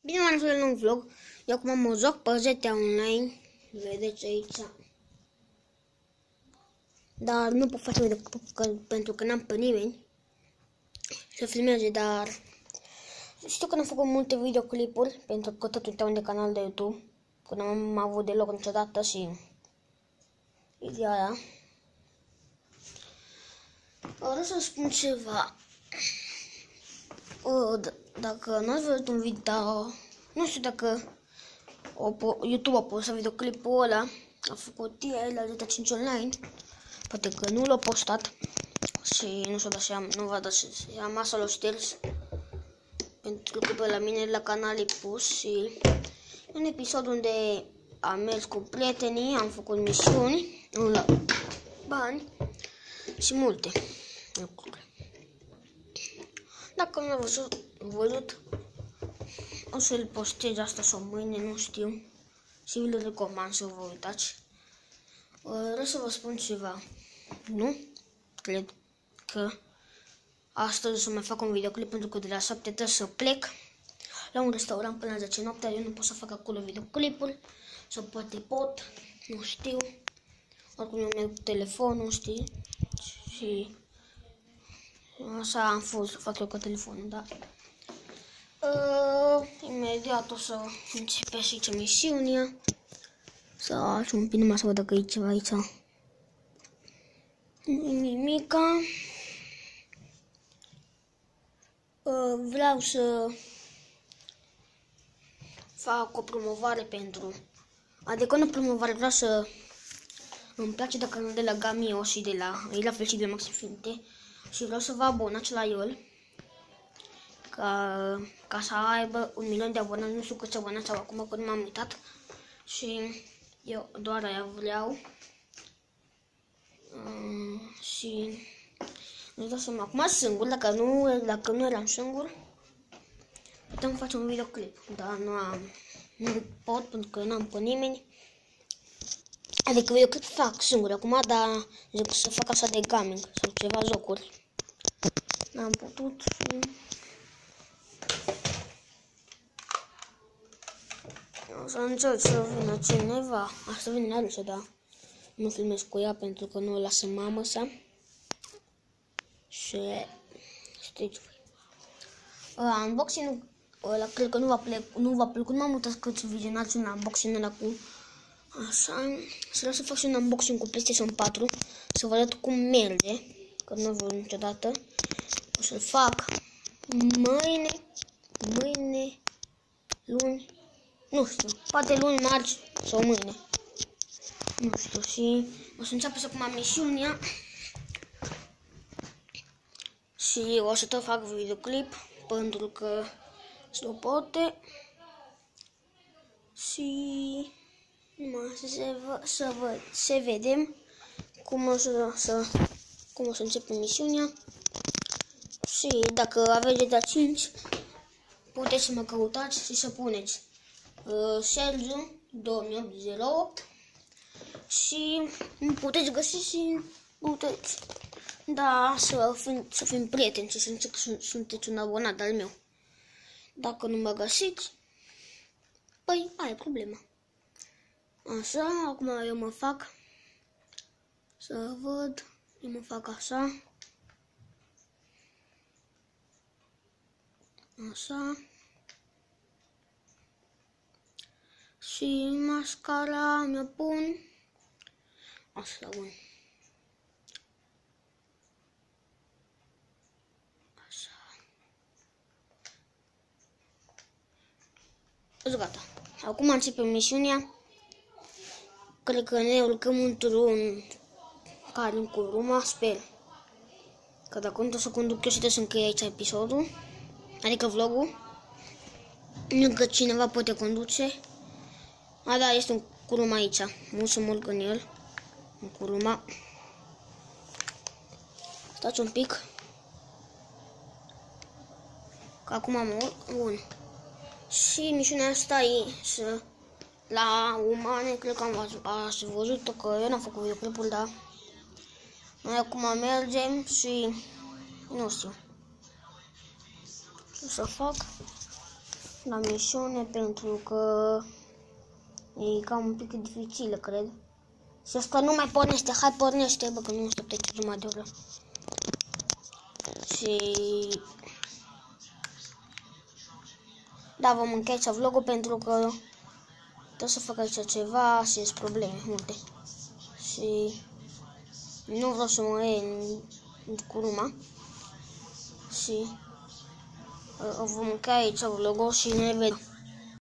Bine m-am la un vlog. Eu acum mă joc pe GTA Online. Vedeți aici. Dar nu pot face video pentru că n-am pe nimeni să filmeze, dar știu că n-am făcut multe videoclipuri pentru că tot uitam de canal de YouTube, că n-am avut deloc niciodată și ideea aia. Vreau să spun ceva. Dacă n-ați văzut un video, nu știu dacă YouTube a postat videoclipul ăla, a făcut el la GTA 5 Online, poate că nu l-a postat și nu s-o dat seama, nu v-a dat seama, să l-a șters, pentru că pe la mine la canal e pus și un episod unde am mers cu prietenii, am făcut misiuni, la bani și multe lucruri. Dacă nu ați văzut, o să-l postez asta sau mâine, nu știu. Și vi-l recomand să vă uitați. Vreau să vă spun ceva. Nu cred că astăzi o să mai fac un videoclip, pentru că de la 7 trebuie să plec la un restaurant până la 10 noaptea. Eu nu pot să fac acolo videoclipuri, sau poate pot, nu știu. Oricum eu merg cu telefonul, știi? Și așa am fost să fac eu cu telefonul, da. Imediat o să începe și ce misiunea. Să alțim un pic numai să văd dacă e ceva aici. Nimica. Vreau să fac o promovare pentru... Adică nu promovare, vreau să... Îmi place de canal de la Gamio și de la... E la fel și de Maxim Finte. Și vreau să vă abonați la el. Ca să aibă 1 milion de abonați, nu știu câți abonați au acum, că nu m-am uitat. Și eu doar aia vreau. Și nu dau seama, acum singur, dacă nu eram singur, putem face un videoclip. Dar nu pot, pentru că n-am pe nimeni. Adică videoclip fac singur acum, dar zic să fac așa de gaming sau ceva jocuri. N-am putut și... O să încerc să vină cineva. Asta vine Arusa, dar nu filmez cu ea pentru că nu o lasă mama sa. Și știți voi. Unboxing ăla cred că nu v-a plăcut. M-am mutat câți vizionați un unboxing ăla cu așa. Să vreau să fac și un unboxing cu PlayStation 4. Să vă arăt cum merge, că nu văd niciodată. O să-l fac mâine, luni. Nu știu, poate luni, marți sau mâine. Nu știu, și o să înceapă să acum misiunea. Și o să tot fac videoclip, pentru că se poate. Și să vedem cum o să începem misiunea. Și dacă aveți GTA 5, puteți să mă căutați și să puneți Sergiu 2808 și puteți găsi și puteți, da, să fim prieteni și să înțeleg că sunteți un abonat al meu. Dacă nu mă găsiți, păi aia e problema. Așa, acum eu mă fac să văd, eu mă fac așa. Așa. Și mascara mi-o pun. Asta, bun. Așa. Gata. Acum începem misiunea. Cred că ne urcăm într-un carin cu Ruma, sper. Că dacă nu o să conduc eu și trebuie să închei aici episodul. Adică vlogul. Nu că cineva poate conduce. A, da, este un curuma aici. Nu să mă în el. Un curuma. Stați un pic. Că acum am urc. Bun. Și misiunea asta e să... La umane, cred că ați văzut-o, că eu n-am făcut videoclipul, dar... Noi acum mergem și... Nu știu. Ce să fac? la misiune pentru că e cam un pic dificilă, cred. Și asta nu mai pornește, hai pornește, bă, că nu așteptă ce jumătate de oră. Și da, vom încheia aici vlogul pentru că trebuie să fac aici ceva și sunt probleme multe. Și nu vreau să mă iei în curuma. Și vom încheia aici vlogul și ne vedem.